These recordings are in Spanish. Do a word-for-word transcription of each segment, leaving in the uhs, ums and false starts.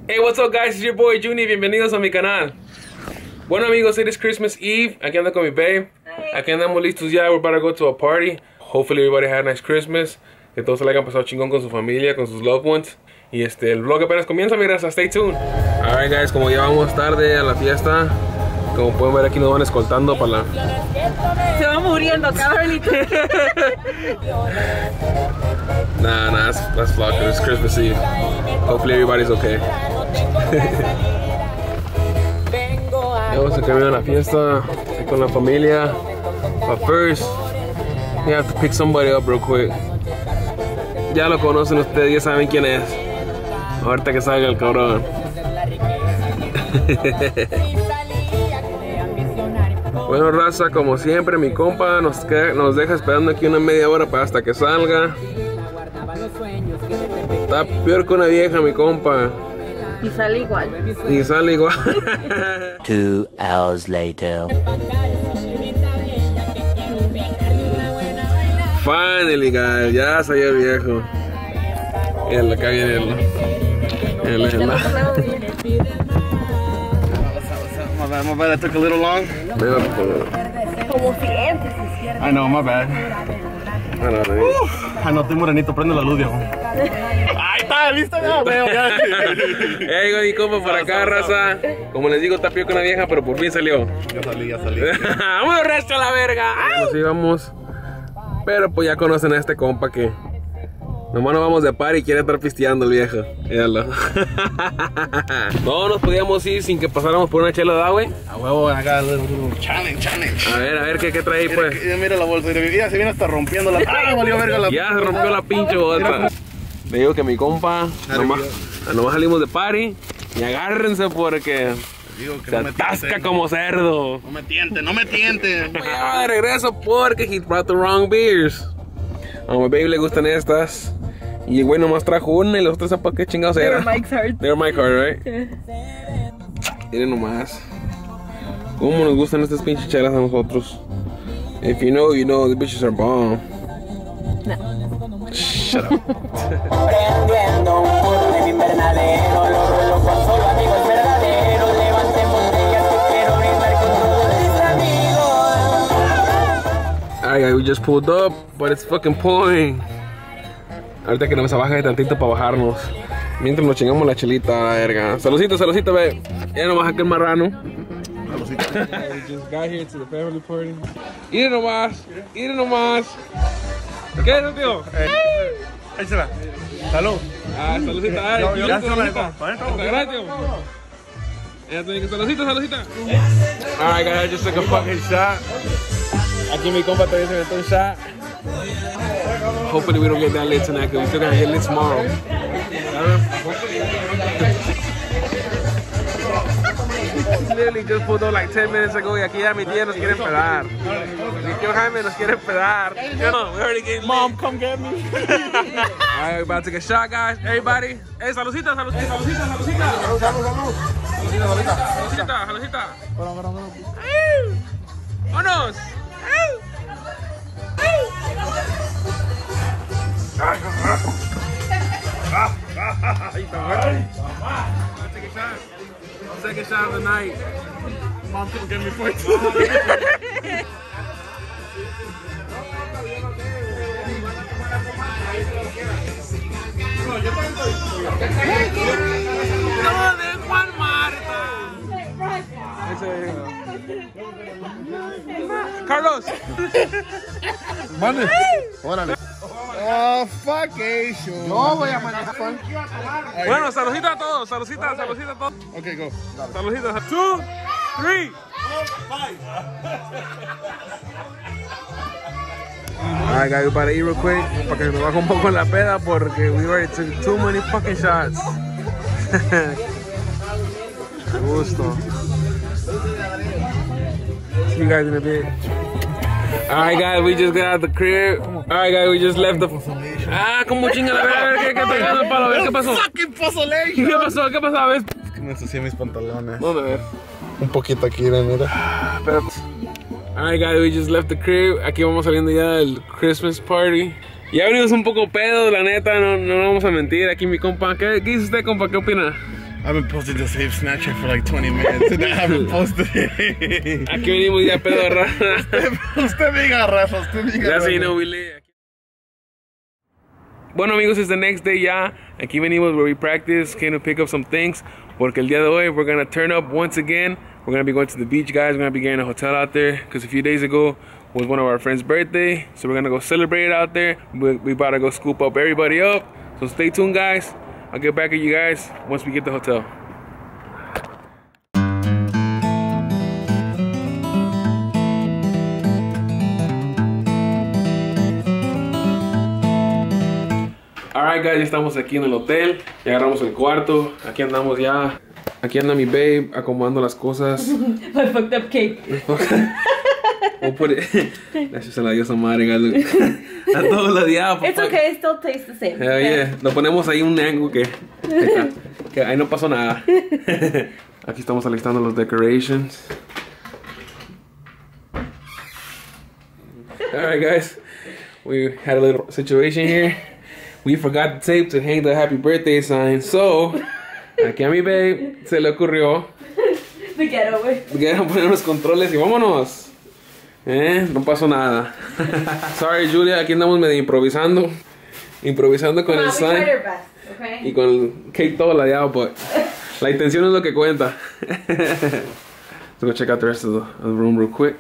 Hey, what's up guys, it's your boy Juni, bienvenidos a mi canal. Bueno amigos, it is Christmas Eve, aquí ando con mi babe. Aquí andamos listos ya, we're about to go to a party. Hopefully everybody had a nice Christmas. Que todos se la hayan pasado chingón con su familia, con sus loved ones. Y este, el vlog apenas comienza, mira, so stay tuned. Alright guys, como ya vamos tarde a la fiesta, como pueden ver aquí nos van escoltando para la... Se va muriendo, cabrón. Nah, nah, that's, that's vlog, it's Christmas Eve. Hopefully everybody's okay. Ya vamos a cambiar a la fiesta con la familia. But first, we have to pick somebody up real quick. Ya lo conocen ustedes, ya saben quién es. Ahorita que salga el cabrón. Bueno, raza, como siempre, mi compa nos, queda, nos deja esperando aquí una media hora para hasta que salga. Está peor que una vieja, mi compa. Y sale igual. Y sale igual. Two hours later. Finally, guys, ya salió el viejo. Él, acá viene él. Él, él. My bad, my bad, that took a little long. Como siempre. I know, my bad. Ay, no, estoy morenito, prende la luz, viejo. Ahí está, listo, ya, veo, ya. Hey, mi compa por acá, raza. Como les digo, está peor que una vieja, pero por fin salió. Ya salí, ya salí. ¡Vámonos, resto a la verga! Nos íbamos. Pero pues ya conocen a este compa que nomás nos vamos de par y quiere estar pisteando el viejo. Míralo. No nos podíamos ir sin que pasáramos por una chela, ¿da, güey? A huevo, acá, challenge, challenge. A ver, a ver, ¿qué, qué trae ahí, pues? Mira, mira la bolsa, ya se viene hasta rompiendo la... ¡Ah, valió verga la... Ya se rompió la pinche bolsa. Le digo que mi compa, nomás, nomás salimos de party y agárrense porque... Digo que se no me atasca tienten. como cerdo. No me tiente, no me tiente. Ya de regreso porque he brought the wrong beers. A mi baby le gustan estas. Y el güey nomás trajo una y los otros ¿para qué chingados They're eran? Mike's heart. They're my card, right? Miren nomás. ¿Cómo nos gustan estas pinches chelas a nosotros? If you know, you know, the bitches are bomb. No. Shut up. Prendiendo un puro en invernadero, lo rolo con solo amigos verdaderos. Levante botellas que quiero brindar con todos mis amigos. Alright guys, we just pulled up, but it's fucking pouring. Ahorita que nos baja tantito para bajarnos. Mientras nos chingamos la chelita, la verga. Saludcita, saludcita, ve. Ya nomás aquel marrano. Saludcita. We just got here to the family party. Mire nomás, mire nomás. ¿Qué es eso, tío? Ahí se va. Salud. Ah, saludcita. Ay, Yo- yo- ya se saludcita, me saludcita. dejó. Ahí Hasta gracias. Ya te digo, saludcita, saludcita. Alright guys, I just took a fucking shot. Aquí mi compa todavía se metió un shot. Hopefully we don't get that lit tonight, because we still gonna get lit tomorrow. Literally just pulled up like ten minutes ago y aquí ya mi tía nos quiere pedar. Mi tío Jaime nos quiere pedar. No, we already getting Mom, lit. come get me. Alright, we're about to take a shot, guys. Everybody. Hey, saludcita, saludcita, saludcita, saludcita. Salud, salud, salud. Saludcita, saludcita. ¡Vámonos! I'll take a shot. Second shot of the night. Mom, come get me first. No, de Juan Marta. Carlos. Mande. Órale. Oh, fuck eso. No voy a manejar. Bueno, saludcita a todos, saludcita, saludcita a todos. Okay, go. Saludcita. Two, three. Alright guys, we're about to eat real quick para que nos baje un poco la peda porque we already took too many fucking shots. Qué gusto. See you guys in a bit. Alright guys, we just got out the crib. Alright guys, we just left the... Ah, como chinga la verga, ¿qué, qué pegando el palo? A ver, ¿qué pasó? Fucking pozole. ¿Qué pasó? ¿Qué pasó? A ver. Es que me ensucié mis pantalones. ¿Dónde ver? Un poquito aquí, mira. Pero... Alright guys, we just left the crib. Aquí vamos saliendo ya del Christmas party. Ya venimos un poco pedos, la neta, no, no vamos a mentir. Aquí mi compa, ¿qué, qué dice usted, compa? ¿Qué opina? I've been posting the same Snapchat for like twenty minutes and I haven't posted it. Aquí venimos ya pedo a raza. Usted me agarra, usted me agarra. Ya se no, Willy. Bueno amigos, it's the next day ya. Aquí venimos where we practice, came to pick up some things. Porque el día de hoy, we're gonna turn up once again. We're gonna be going to the beach, guys. We're gonna be getting a hotel out there. Because a few days ago was one of our friends' birthday. So we're gonna go celebrate it out there. We, we about to go scoop up everybody up. So stay tuned, guys. I'll get back at you guys once we get to the hotel. Alright guys, ya estamos aquí en el hotel, ya agarramos el cuarto, aquí andamos ya, aquí anda mi babe acomodando las cosas. My fucked up cake. We'll put it, eso se la dio esa madre, guys. A todos los días. It's okay, it still tastes the same. Hell yeah, lo ponemos ahí un ángulo que, ahí está, que ahí no pasó nada. Aquí estamos alistando los decorations. Alright guys, we had a little situation here. We forgot the tape to hang the happy birthday sign, so aquí a mi babe se le ocurrió The getaway. poner los controles y vámonos. Eh, no pasó nada. Sorry Julia, aquí andamos medio improvisando, improvisando con el sign y con el cake todo ladeado, but la intención es lo que cuenta. Let's go check out the rest of the, of the room real quick.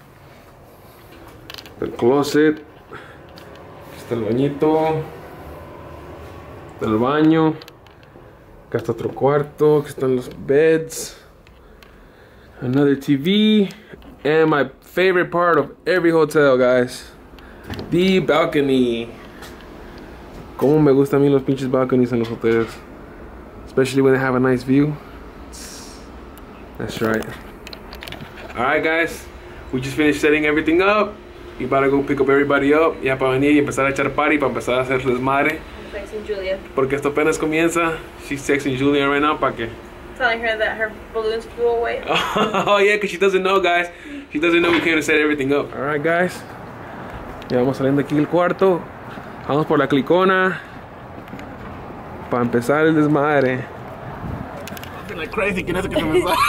El closet, aquí está el bañito. El baño, acá está otro cuarto, aquí están los beds, another T V, and my favorite part of every hotel, guys, the balcony. Como me gustan a mí los pinches balconies en los hoteles, especially when they have a nice view. That's right. Alright guys, we just finished setting everything up. We about to go pick up everybody up, ya para venir y empezar a echar party, para empezar a hacer desmadre. Texting Julia. Porque esto apenas comienza. She's texting Julia right now para que. Telling her that her balloons flew away. Oh yeah, because she doesn't know, guys. She doesn't know we came to set everything up. Alright guys, ya vamos saliendo aquí del cuarto. Vamos por la clicona para empezar el desmadre. Like crazy, que no sé qué se me sale.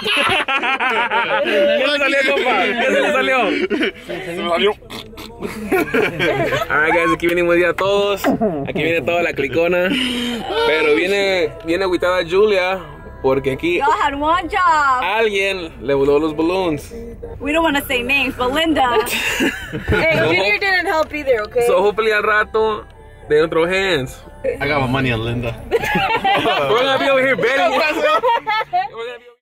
¿Qué le salió, compa? ¿Qué se le salió? Se me salió. Alright guys, aquí venimos ya todos. Aquí viene toda la clicona. Pero viene, viene agüitada Julia porque aquí Y'all had one job. alguien le voló los balloons. We don't want to say names, but Linda. Hey, Junior didn't help either, okay? So hopefully al rato they don't throw hands. I got my money on Linda. We're gonna be over here betting. We're gonna be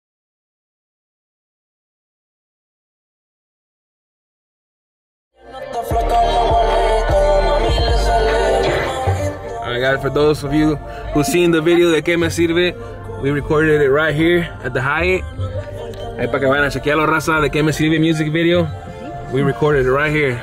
Alright guys, for those of you who've seen the video de Que Me Sirve, we recorded it right here at the Hyatt. Ahí para que vayan a chequear la raza de Que Me Sirve music video. We recorded it right here.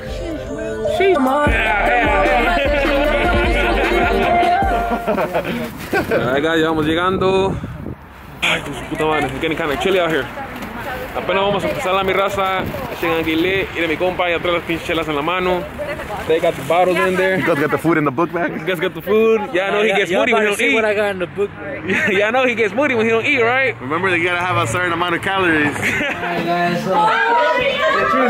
Alright guys, ya vamos llegando. Ay, con su puta madre, it's getting kind of chilly out here. Apenas vamos a empezar la mi raza. Llegan aquí lit, y de mi compa, ya trae las pinches chelas en la mano. They got the bottles in there. You guys got the food in the book bag? You guys got the food. Yeah, I know he gets moody when he don't eat. What I got in the book. Yeah, I know he gets moody when he don't eat, right? Remember, you gotta have a certain amount of calories. Alright guys, so the true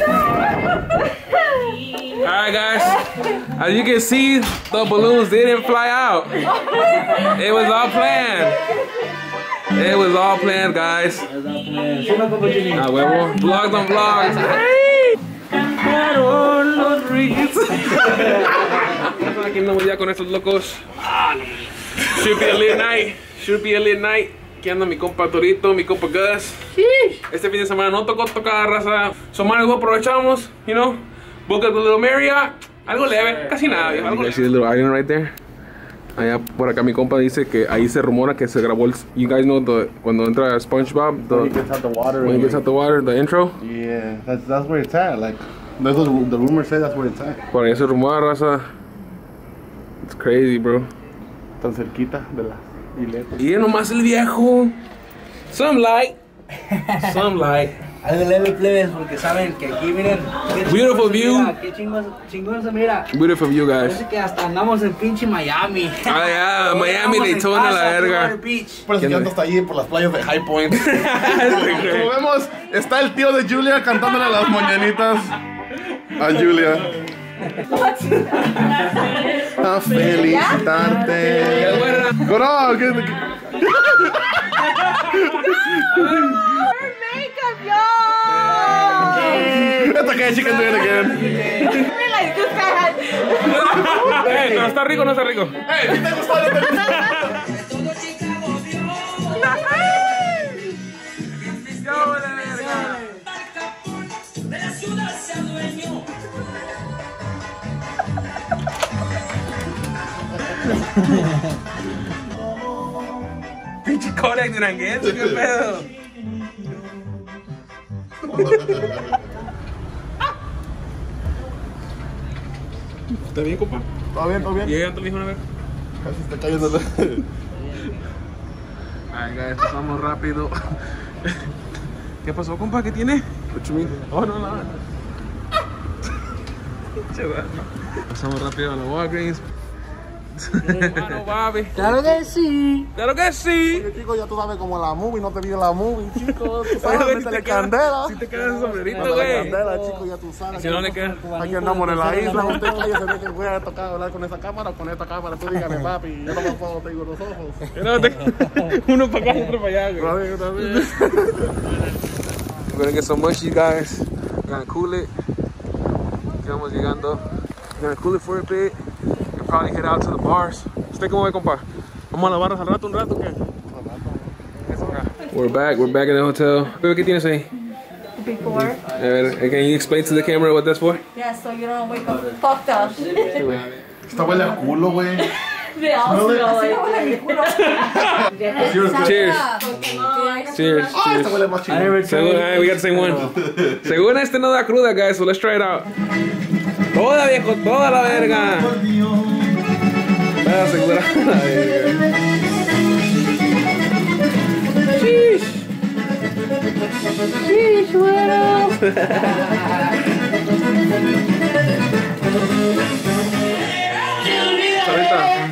story. Alright guys, as you can see, the balloons didn't fly out. It was all planned. It was all planned, guys. Ah, huevo. Vlogs on vlogs. Hey. Cantaron los reeds. Aquí andamos ya con estos locos. Should be a lit night. Should be a lit night. Aquí anda mi compa Torito, mi compa Gus. Este fin de semana no tocó tocar raza. So might as well aprovechamos, you know. Book up the little Marriott. Algo leve, casi nada. Algo leve. You see the little island right there? Allá por acá mi compa dice que ahí se rumora que se grabó el, you guys know the, cuando entra SpongeBob, the, When he gets out the water. when he gets out the water, the intro. Yeah, that's that's where it's at. Like, that's what the rumors say. That's where it's at. Por ahí se rumora, raza. It's crazy, bro. Tan cerquita de la isleta. Y nomás el viejo. Some light. Some light. Algo leve, plebes, porque saben que aquí miren. qué Beautiful chingón se view. mira, Qué chingón, chingón se mira. Beautiful view, guys. Parece que hasta andamos en pinche Miami. Ah, ya, Miami, Estamos en Daytona, casa, la verga. Clearwater Beach. Por eso que ando hasta allí por las playas de High Point. Como vemos, está el tío de Julia cantándole las mañanitas a Julia. A felicitarte. Corón, ¿qué? Makeup, y'all! It's okay, she can do it again. Realize this guy had. Eh, pero está rico, no está rico. Hey, ¿te gustó? ¿Te gustó? Pinche Kodak duranguense, qué pedo. ¿Está bien, compa? ¿Todo bien, todo bien? ¿Y ella te dijo una vez? Casi está cayendo. Ay, guys, pasamos rápido. ¿Qué pasó, compa? ¿Qué tiene? What you mean? Oh, no, no. Pasamos rápido a la Walgreens. Hermano Bobby. Claro que sí. Claro que sí. Oye, chico, ya tú sabes como la movie, no te vi la movie, chicos. Tú Oye, sabes, si métele te queda- candela. Si te queda ese sombrerito, Métele güey. candela, chico, ya tú sabes. Si no le queda. Aquí andamos en la isla, usted cállese de que voy a tocar hablar con esa cámara o con esta cámara. Tú dígame, papi, yo no me puedo, tengo los ojos. No, te- Uno para acá y otro para allá, güey. Está bien, está bien. We're gonna get some mushies, guys. We're gonna cool it. Estamos llegando. We're gonna cool it for a bit. And probably head out to the bars. ¿Usted cómo ve, compa? ¿Vamos a las barras al rato, un rato o qué? We're back. We're back in the hotel. Bebe, ¿qué tienes ahí? Before. A ver, can you explain to the camera what that's for? Yeah, so you don't wake up fucked up. Esta huele a culo, güey. They all smell like Cheers. Cheers. Cheers. Ah, esta Cheers. huele más I chingón. never Según, tried. eh, we got the same one. Según este no da cruda, guys, so let's try it out. Toda, viejo, toda la verga. Voy a asegurar la verga. Sheesh. Sheesh, bueno. Ahorita.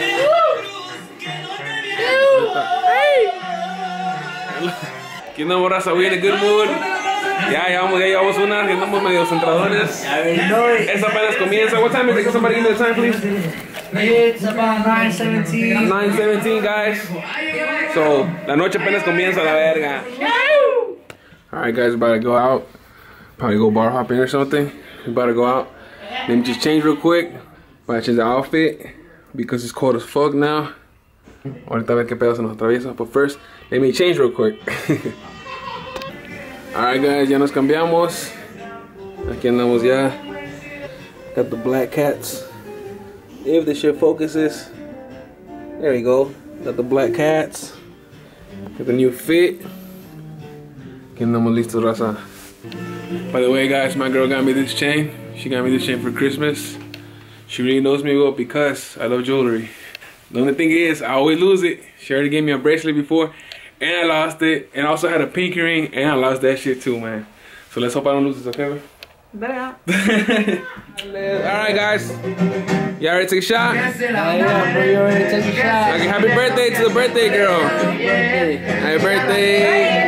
¿Qué andamos, raza? We in a good mood. Ya llevamos, ya llevamos una, ya andamos medio centradones. I already know it. Esa apenas comienza. What time is it? Can somebody give me the time, please? It's about nine seventeen. nine seventeen, guys. So, la noche apenas comienza, la verga. Alright, guys, about to go out. Probably go bar hopping or something. We're about to go out. Let me just change real quick. Voy a change the outfit because it's cold as fuck now. Ahorita a ver qué pedo se nos atraviesa. But first, let me change real quick. Alright, guys, ya nos cambiamos. Aquí andamos ya. Got the black cats. If the shit focuses. There we go. Got the black cats. Got the new fit. Aquí andamos listos, raza. By the way, guys, my girl got me this chain. She got me this chain for Christmas. She really knows me well because I love jewelry. The only thing is, I always lose it. She already gave me a bracelet before, and I lost it. And I also had a pinky ring, and I lost that shit too, man. So let's hope I don't lose this, okay? Better. Alright, guys. Y'all ready to take a shot? Yeah, bro, you already took a shot. Okay, happy birthday to the birthday girl. Happy birthday.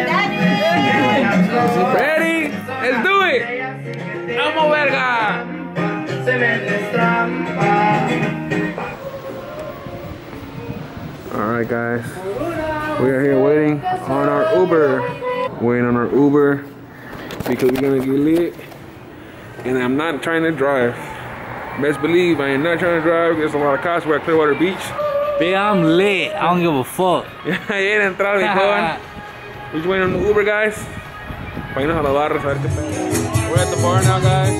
Ready? Let's do it. Vamos, verga. Alright, guys. We are here waiting on our Uber. Waiting on our Uber because we're gonna get lit. And I'm not trying to drive. Best believe I am not trying to drive. There's a lot of cops. We're at Clearwater Beach. Big, I'm lit. I don't give a fuck. Ahí en entrar, viejón. We're just waiting on the Uber, guys. Para irnos a la barra, a ver qué pedo. We're at the bar now, guys.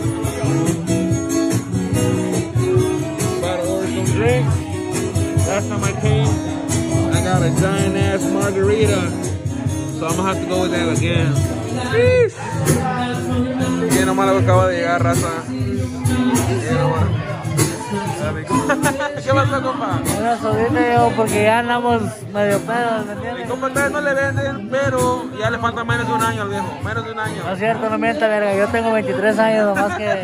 About to order some drinks. Last time I came, I got a giant ass margarita. So I'm gonna have to go with that again. Peace. Que nomás lo acaba de llegar, raza. Que nomás. ¿Qué pasó, compa? Una sobrina yo, porque ya andamos medio pedos, ¿me entiendes? Mi compa ustedes no le venden, pero ya le falta menos de un año al viejo. Menos de un año. No es cierto, no mienta, verga. Yo tengo veintitrés años nomás que...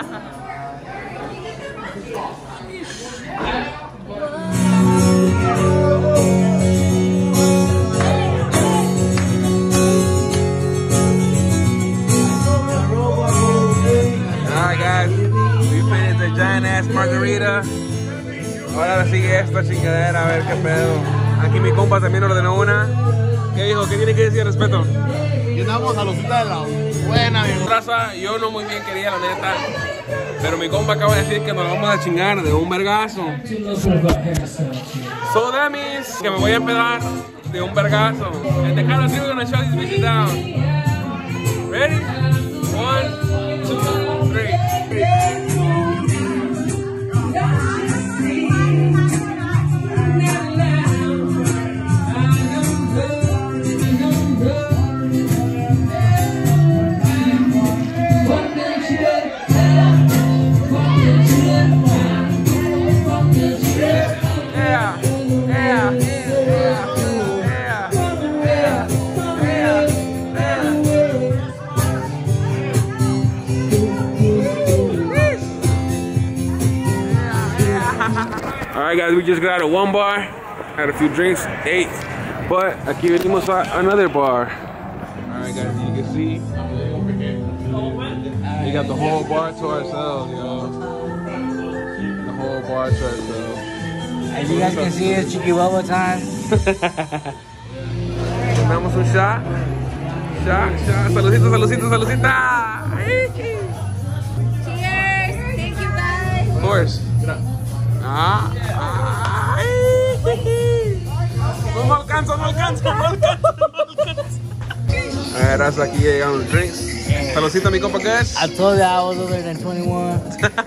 Alright guys, we finished the giant ass margarita. Ahora sigue esta chingadera, a ver qué pedo. Aquí mi compa también ordenó una. ¿Qué dijo? ¿Qué tiene que decir al respecto? Llenamos a los de la buena, viejo. Raza, yo no muy bien quería la neta, pero mi compa acaba de decir que nos vamos a chingar de un vergazo. So that means que me voy a empedar de un vergazo. And the count of three, we're gonna shut these bitches down. Ready? One, two, three. Alright guys, we just got out of one bar, had a few drinks, ate, but aquí venimos a another bar. Alright guys, you can see, we got the whole bar to ourselves, yo. The whole bar to ourselves. As you guys can see, it's Chiquihuahua time. Tomamos un shot, shot, shot, saludcita, saludcita, saludcita. Cheers! Thank you guys! Of course. Ah, ah, no me alcanza, no alcanza, no alcanza, no alcanza. A ver, hasta aquí llegaron los drinks. Saludcita, mi compa, ¿qué es? I told you I was older than twenty-one.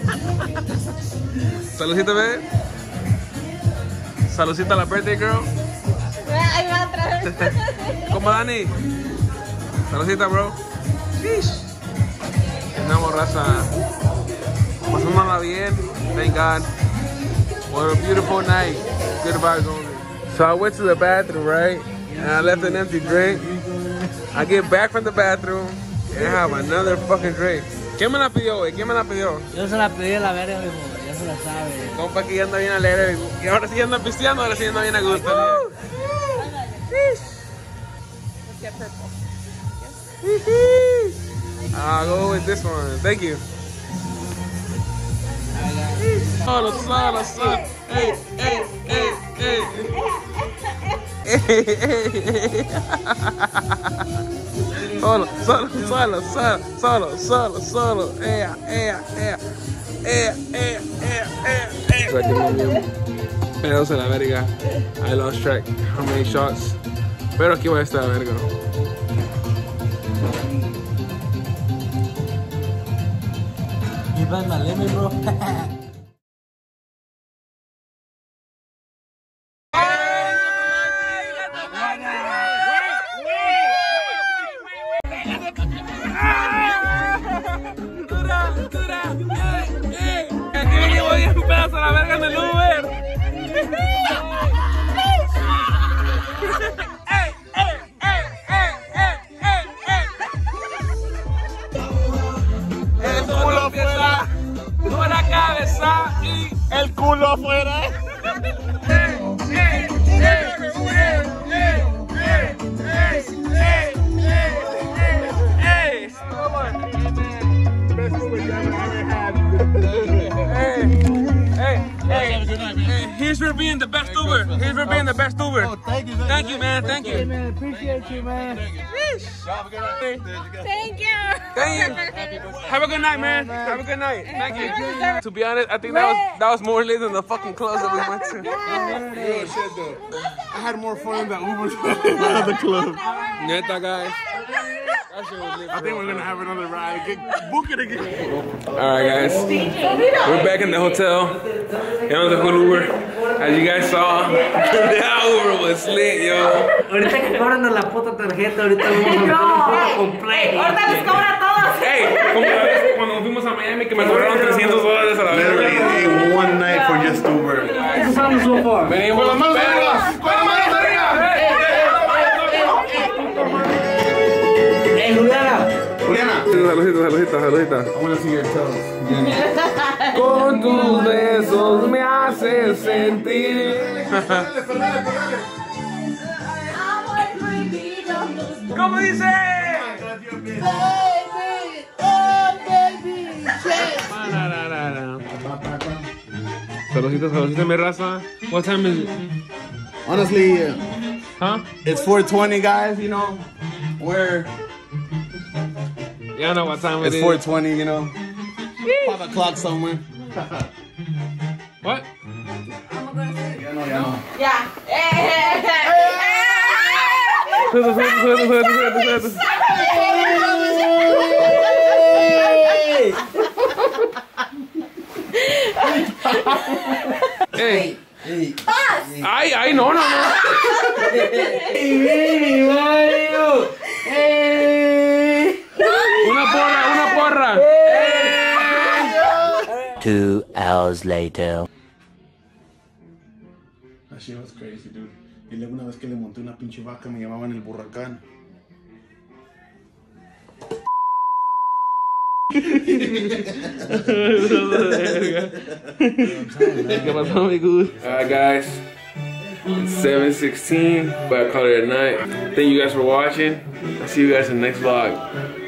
Saludcita, babe. Saludcita a la birthday girl. Ahí va otra vez. ¿Cómo, Dani? Saludcita, bro. Andamos, raza. Pasándola bien. Thank God. What a beautiful night. Good vibes only. So I went to the bathroom, right? And I left an empty drink. I get back from the bathroom and I have another fucking drink. ¿Quién me la pidió, güey? ¿Quién me la pidió? Yo se la pedí a la verga, mijo. Ya se la sabe. Compa que ya anda bien alegre. Y ahora sí anda pisteando, ahora sí anda bien a gusto. I'll go with this one. Thank you. Solo, solo, solo. Hey, hey, hey, hey. Hey, hey, hey. Solo, solo, solo, solo, solo, solo, solo. Ea, ea, ea. Ea, ea, ea, ea, ea. Pedos a la verga. I lost track how many shots. Pero aquí voy a estar, verga. You bet my limit, bro. Aquí venimos bien pedazo a la verga en el Uber. ¡Ey, ey, ey, ey, ey, ey, ey! El culo afuera, con la cabeza y El culo afuera. ¡Ey, ey, ey, ey, ey, ey, ey, ey! Best movie you ever had. Hey, hey, hey, hey, here's for being the best Uber. Here's for being the best Uber. Oh, thank you. Thank you, man. Thank you. Man, appreciate you, man. Thank you! Thank you. Have a good night, man. Have a good night. Thank you. To be honest, I think that was that was more lit than the fucking clubs that we went to. Real shit though. I had more fun in that Uber than at the club. Neta, guys. I think we're gonna have another ride. Get, book it again. Alright, guys. We're back in the hotel. Y'all the Uber. As you guys saw, that Uber was lit, yo. Ahorita que cobran la puta tarjeta, ahorita vamos a meter un juego completo. Ahorita les cobra todo. Hey, como la vez cuando fuimos a Miami que me cobraron trescientos dólares a la Literally, vez. a one night for just Uber. Venimos. Con las manos arriba. Con las manos arriba. ¡Eh, Juliana! Juliana. Saluditos, saluditos, saluditos. I want to see your toes. Con tus besos me haces sentir. ¿Cómo dice? Saluditos, saluditos, mi raza. What time is it? Honestly, uh, Huh? it's four twenty, guys. You know, we're Yeah, I know what time it it's is. four twenty. You know, five o'clock somewhere. What? Ya no, ya no. Yeah. Suelta, suelta, suelta, suelta, suelta, suelta. Hey. Ay, ay, no, no, no. Una porra, una porra. Two hours later. That shit was crazy, dude. Y luego una vez que le monté una pinche vaca me llamaban el burracán. Alright, guys. It's seven sixteen, but I call it a night. Thank you guys for watching. I'll see you guys in the next vlog.